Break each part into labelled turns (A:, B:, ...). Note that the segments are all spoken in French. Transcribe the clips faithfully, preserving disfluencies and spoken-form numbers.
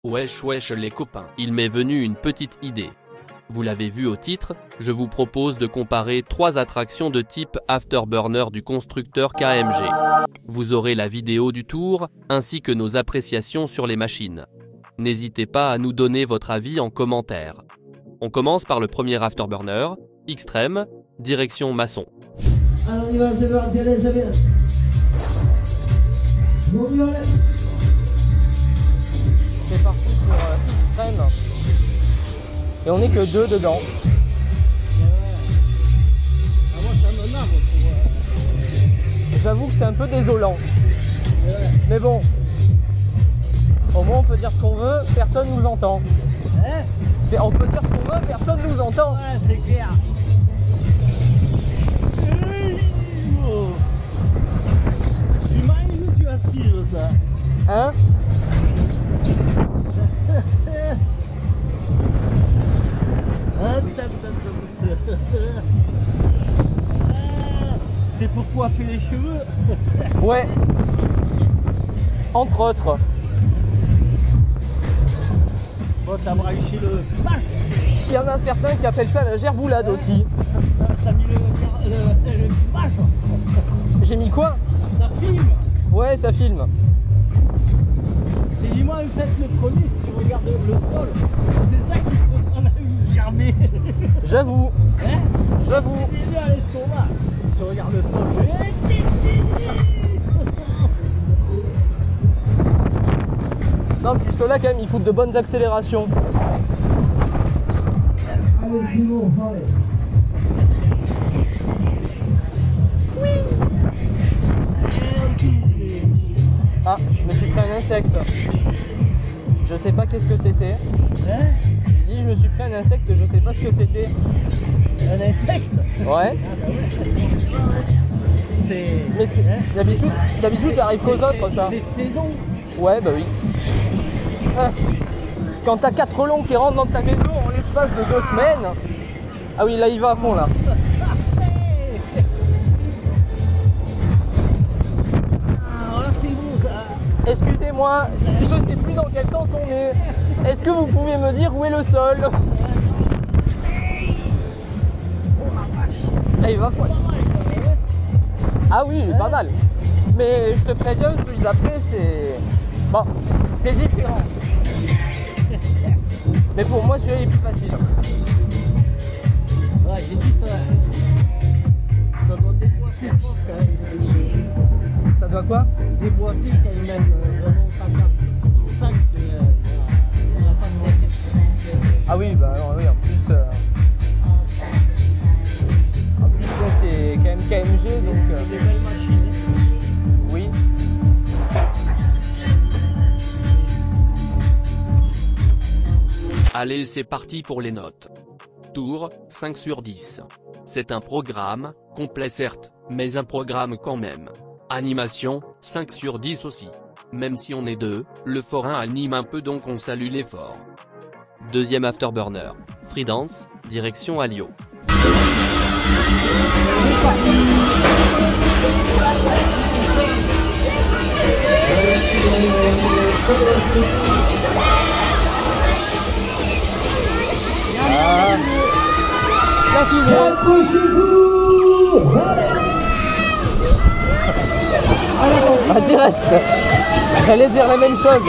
A: Wesh wesh les copains, il m'est venu une petite idée. Vous l'avez vu au titre, je vous propose de comparer trois attractions de type Afterburner du constructeur K M G. Vous aurez la vidéo du tour, ainsi que nos appréciations sur les machines. N'hésitez pas à nous donner votre avis en commentaire. On commence par le premier Afterburner, Extreme, direction Masson.
B: Alors on y va, c'est parti, allez, ça vient. Bon, mieux, allez.
C: C'est parti pour euh, Extreme. Et on n'est que deux dedans.
B: Ah, moi, ça me marre, pour, euh...
C: J'avoue que c'est un peu désolant. Ouais. Mais bon, au moins on peut dire ce qu'on veut, personne nous entend.
B: Hein?
C: On peut dire ce qu'on veut, personne nous entend.
B: Ouais, c'est clair. Tu m'as dit où tu aspires ça?
C: Hein?
B: C'est pour coiffer les cheveux.
C: Ouais. Entre autres.
B: Bon, t'as branché le flash.
C: Il y en a certains qui appellent ça la gerboulade aussi.
B: T'as mis le, le, le flash.
C: J'ai mis quoi?
B: Ça filme.
C: Ouais, ça filme.
B: Et dis-moi, en fait, le premier, si tu regardes le sol, c'est ça qui te prend la vue germée.
C: J'avoue.
B: Hein?
C: J'avoue.
B: C'est bien à l'estomac. Tu regardes le sol.
C: Non, puis ceux-là, quand même, ils foutent de bonnes accélérations.
B: Allez, c'est bon, allez.
C: Ah, je me suis pris un insecte. Je sais pas qu'est-ce que c'était.
B: Hein?
C: J'ai dit, je me suis pris un insecte, je sais pas ce que c'était.
B: Un insecte?
C: Ouais.
B: C'est...
C: Mais c'est... D'habitude, d'habitude, ça arrive qu'aux autres, ça.
B: C'est saison.
C: Ouais, bah oui. Ah. Quand t'as quatre relons qui rentrent dans ta maison en l'espace de deux semaines. Ah oui, là, il va à fond, là. Excusez-moi, je sais plus dans quel sens on est. Est-ce que vous pouvez me dire où est le sol? Ah, il va fort. Ah oui, pas mal. Mais je te préviens, celui d'après, c'est... Bon, c'est différent. Mais pour moi, celui-là est plus facile.
B: Ouais, j'ai dit ça. Ça doit déboîter fort quand même.
C: Ça doit quoi?
B: Déboîter quand même. Vraiment, ça casse tout ça. On n'a pas de moitié.
C: Ah oui, bah non, oui, en plus... Euh... En plus, là, c'est quand même K M G, donc... Euh...
B: C'est des belles machines.
C: Oui.
A: Allez, c'est parti pour les notes. Tour, cinq sur dix. C'est un programme, complet certes, mais un programme quand même. Animation, cinq sur dix aussi. Même si on est deux, le forain anime un peu donc on salue l'effort. Deuxième Afterburner, Freedance, direction Alio.
C: Ah.
B: Accrochez-vous!
C: Ah, direct. J'allais dire la même chose.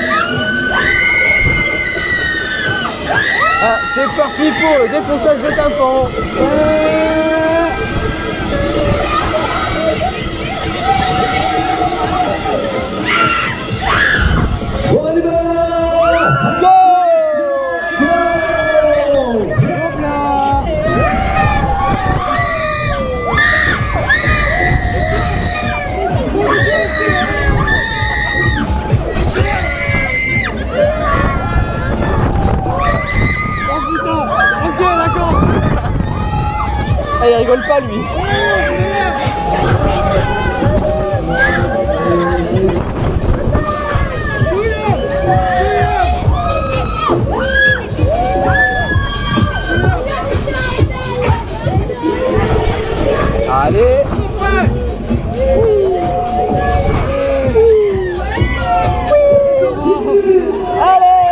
C: Ah, c'est parti pour le défonçage de tympan.
B: On y va!
C: Go! Ah, il rigole pas lui. Allez. Allez.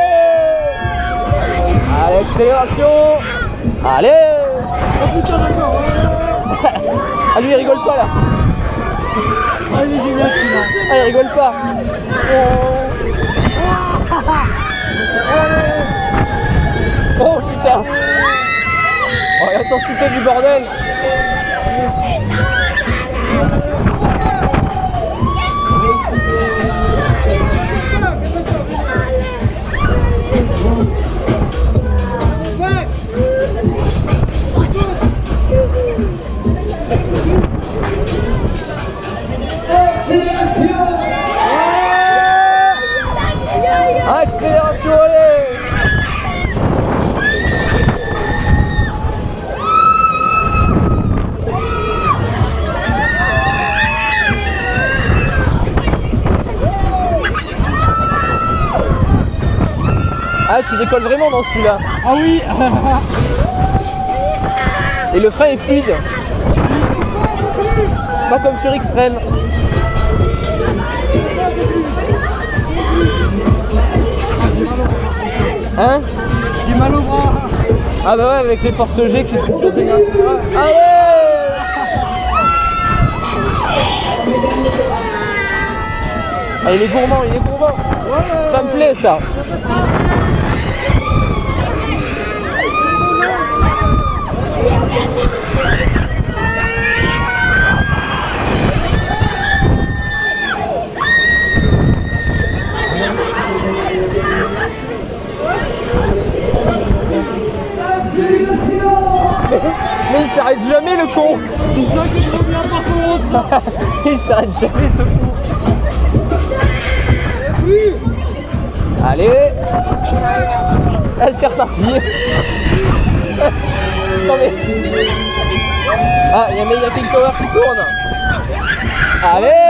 C: Accélération. Allez. Ah lui il rigole pas là.
B: Ah, il est génial celui-là.
C: Ah il rigole pas. Oh putain. Oh l'intensité du bordel.
B: Accélération.
C: Accélération, allez. Ah tu décolles vraiment dans celui-là.
B: Ah oui.
C: Et le frein est fluide. Pas comme sur X-Trail. Hein?
B: J'ai mal au bras.
C: Ah bah ouais, avec les forces G qui sont toujours géniales. Allez! Ah il est gourmand, il est gourmand. Ça me plaît ça. Mais il s'arrête jamais le con.
B: C'est ça que je reviens par contre.
C: Il s'arrête jamais ce fou. Allez. Ah, c'est reparti. Attendez. Ah, il y a Mega King Tower qui tourne. Allez.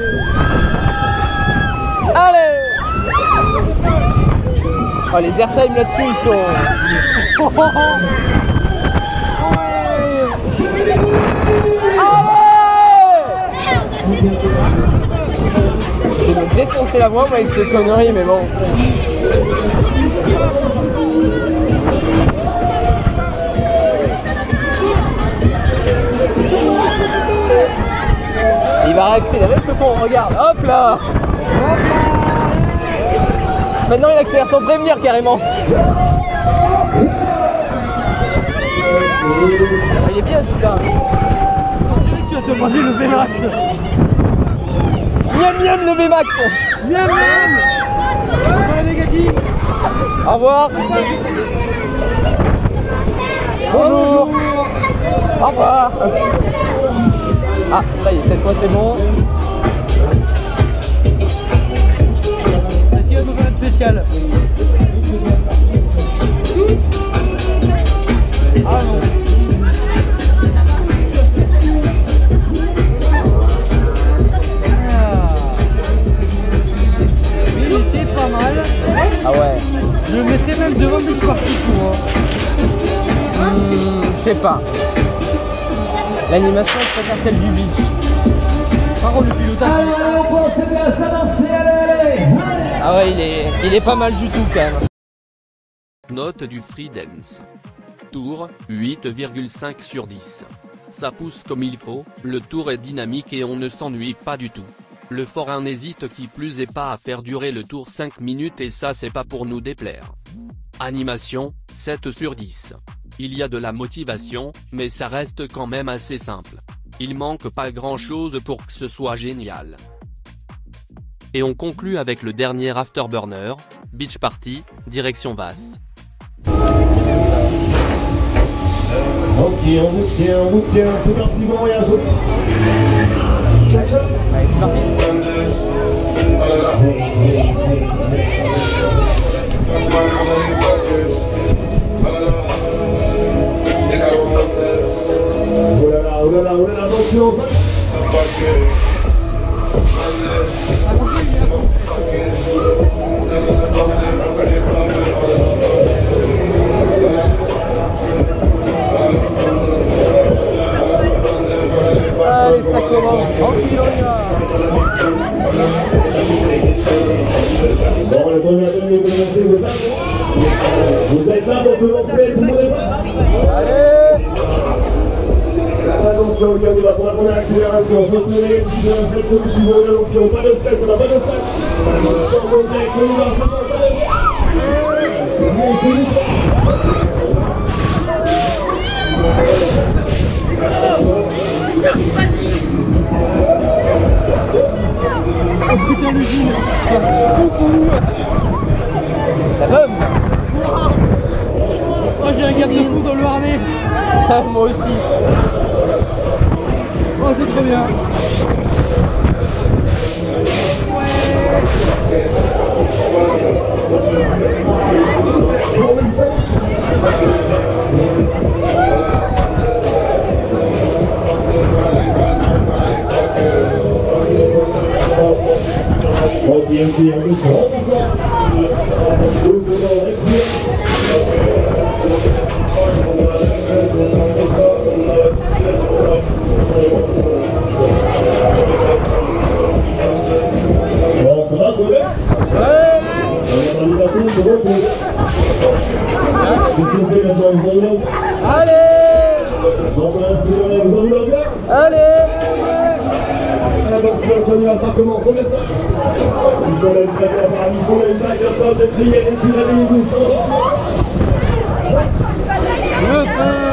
C: Allez. Oh, les airtime là-dessus ils sont... Je vais me défoncer la voix moi, avec ces conneries, mais bon. Il va réaccélérer ce con, regarde, hop là. Maintenant il accélère sans prévenir carrément. Il est bien celui-là.
B: Tu vas te manger le V-Max.
C: Miam miam le V-Max.
B: Miam miam. Voilà les gars.
C: Au revoir. Bonjour. Au revoir. Ah, ça y est, cette fois c'est bon.
B: Est-ce qu'il y a un nouvel spécial? Ah non.
C: Ah ouais.
B: Je le mettrais même devant Beach Party pour.
C: Hmm, je sais pas. L'animation, je préfère celle du beach.
B: Par contre, le pilotage.
D: Allez, on pense bien à s'avancer, allez, allez.
C: Ah ouais, il est, il est pas mal du tout quand même.
A: Note du free dance. Tour, huit virgule cinq sur dix. Ça pousse comme il faut, le tour est dynamique et on ne s'ennuie pas du tout. Le forain n'hésite qui plus est pas à faire durer le tour cinq minutes et ça c'est pas pour nous déplaire. Animation, sept sur dix. Il y a de la motivation, mais ça reste quand même assez simple. Il manque pas grand chose pour que ce soit génial. Et on conclut avec le dernier Afterburner, Beach Party, direction Vasse.
D: Ok, on vous tient, on vous tient, c'est parti, bon voyage. Allez, c'est parti. Oh là là, oh là là, oh là là, attention.
C: Allez, ça commence, tranquille, on y va.
D: Bon, le premier Vous êtes là pour commencer, tout le monde est là?
C: Allez.
D: Attention, on y va pour la première accélération. Retenez, faites le coup suivant, attention, pas de stress, on n'a pas de stress. Sans contact, on y va, c'est bon, pas de
B: Oh putain l'usine.
C: La bonne.
B: Oh j'ai un garde-fou dans le harnais.
C: Moi aussi.
B: Oh c'est trop bien.
D: Ok, ok, on est grand. Deux secondes, respire. Bon, ça va, toi, là?
C: Ouais.
D: On va passer, c'est bon, c'est bon. Qu'est-ce qu'on fait maintenant? Vous en voulez?
C: Allez.
D: Vous en voulez accélérer? Vous en voulez encore?
C: Allez.
D: Attention, on y va, ça commence, on met ça. Ils sont là, ils préparent par ils sont là, ils s'accordent de crier, et puis réveillez-vous.
C: Le feu.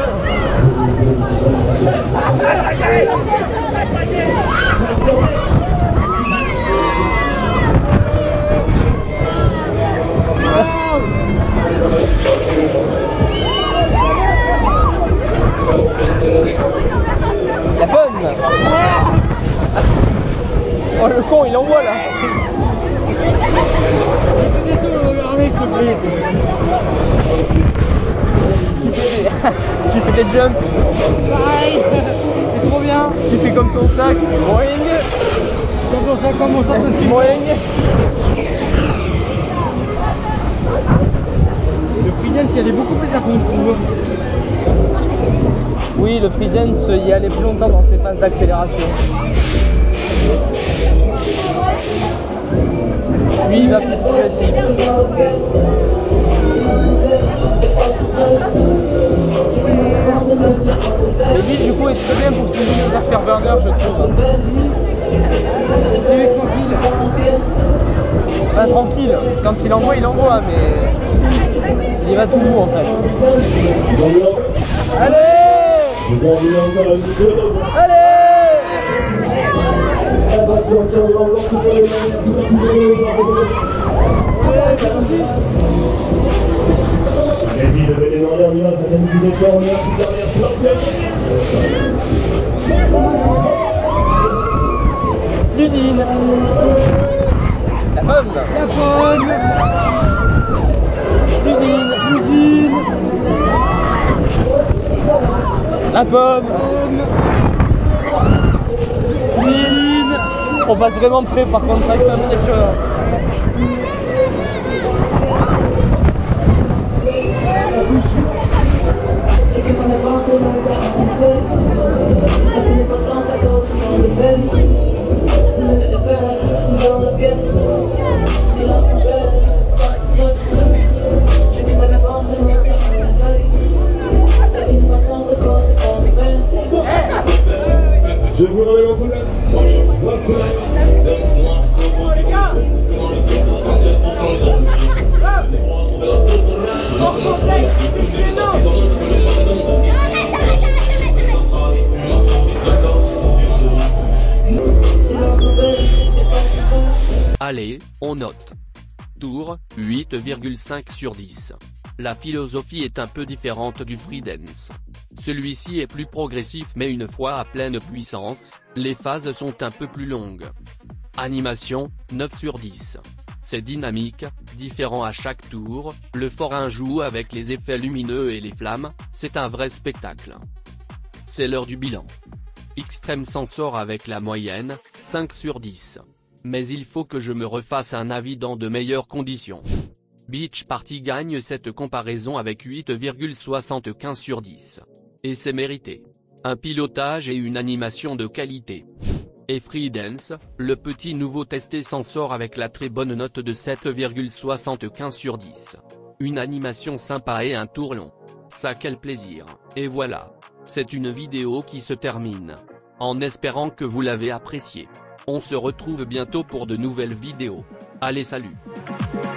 C: La bonne. Oh le con il envoie là.
B: Fais des sauts dans le harnais s'il te plaît.
C: Tu fais des, tu fais des jumps.
B: Pareil. C'est trop bien.
C: Tu fais comme ton sac. Moing.
B: Comme ça, comme mon sac de petit.
C: Moing.
B: Le free dance il y allait beaucoup plus à fond je trouve.
C: Oui, le free dance y allait plus longtemps dans ses phases d'accélération. Lui il va plus progressif. Et lui du coup est très bien pour ses afterburner je trouve.
B: Il est tranquille.
C: Pas tranquille, quand il envoie il envoie mais il y va tout bout en fait.
D: Vous en voulez encore?
C: Allez.
D: Vous en voulez encore un petit peu?
C: Allez.
D: Attention, on y va encore, tout le monde est là, tout le monde est là. Les filles, levez les mains en l'air, on y va, ça fait une petite effort, on y va, tout derrière, tout derrière.
C: L'usine. La pomme.
B: La pomme.
C: L'usine.
B: L'usine.
C: La pomme. L'usine. On passe vraiment près par contre, c'est vrai que c'est impressionnant.
D: Je vous remets en soulève.
A: Allez, on note. Tour, huit virgule cinq sur dix. La philosophie est un peu différente du free dance. Celui-ci est plus progressif mais une fois à pleine puissance, les phases sont un peu plus longues. Animation, neuf sur dix. C'est dynamique, différent à chaque tour, le forain joue avec les effets lumineux et les flammes, c'est un vrai spectacle. C'est l'heure du bilan. Extreme s'en sort avec la moyenne, cinq sur dix. Mais il faut que je me refasse un avis dans de meilleures conditions. Beach Party gagne cette comparaison avec huit virgule soixante-quinze sur dix. Et c'est mérité. Un pilotage et une animation de qualité. Et Free Dance, le petit nouveau testé s'en sort avec la très bonne note de sept virgule soixante-quinze sur dix. Une animation sympa et un tour long. Ça quel plaisir. Et voilà. C'est une vidéo qui se termine. En espérant que vous l'avez appréciée. On se retrouve bientôt pour de nouvelles vidéos. Allez salut.